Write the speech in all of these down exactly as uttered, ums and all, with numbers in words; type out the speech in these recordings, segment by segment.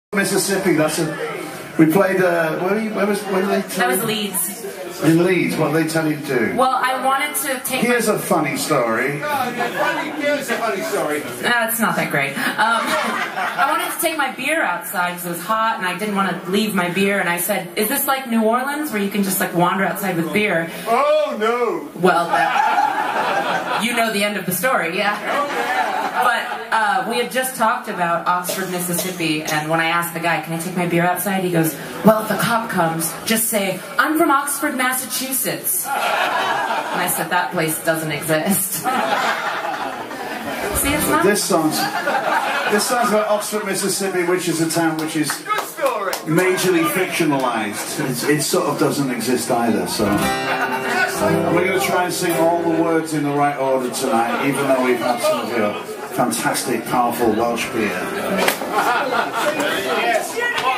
Mississippi, that's a... We played, uh, where, were you, where was, where did they tell That was Leeds. In Leeds, what did they tell you to do? Well, I wanted to take Here's my... a funny story. Oh, here's a funny story. No, it's not that great. Um, I wanted to take my beer outside because it was hot and I didn't want to leave my beer, and I said, is this like New Orleans where you can just like wander outside with beer? Oh, no. Well, that... you know the end of the story, yeah. Oh, yeah. But uh, we had just talked about Oxford, Mississippi, and when I asked the guy, can I take my beer outside? He goes, well, if the cop comes, just say, I'm from Oxford, Massachusetts. And I said, that place doesn't exist. See, it's not... This song's, this song's about Oxford, Mississippi, which is a town which is Good story. majorly fictionalized. It's, it sort of doesn't exist either, so... And we're going to try and sing all the words in the right order tonight, even though we've had some of your fantastic, powerful Welsh beer. Yes.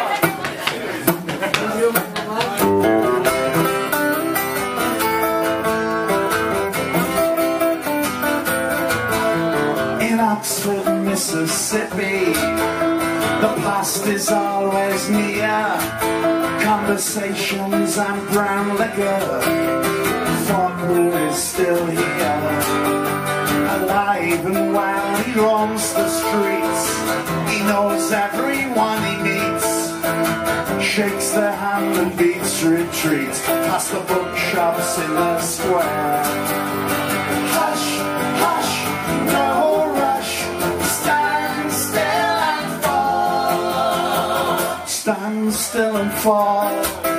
In Oxford, Mississippi, the past is always near. Conversations and brown liquor. Faulkner is still here, alive and well. He roams the streets. He knows everyone he meets. Shakes their hand and beats retreat past the bookshops in the square. Hush, hush, no rush. Stand still and fall. Stand still and fall.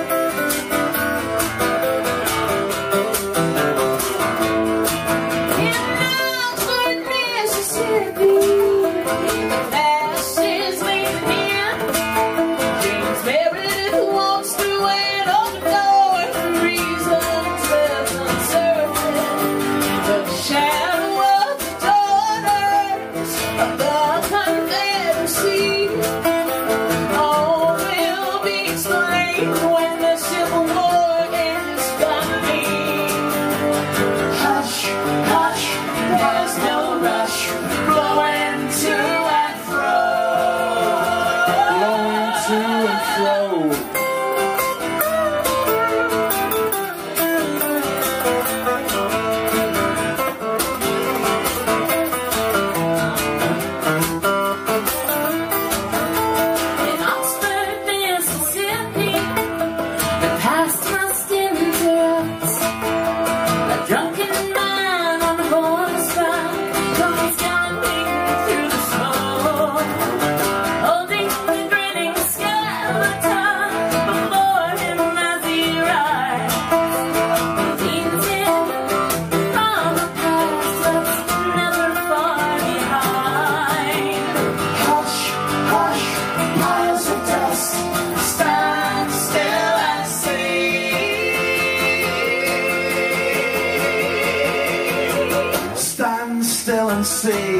Still and see.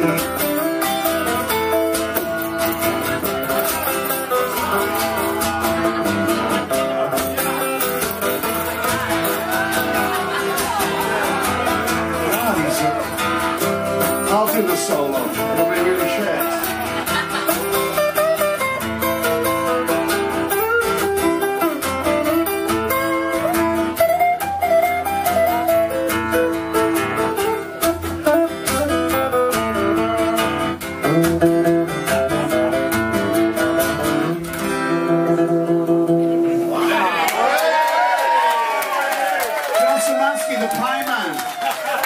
I'll do the solo. It'll be really shit. Jon Szymanski, the Pie Man.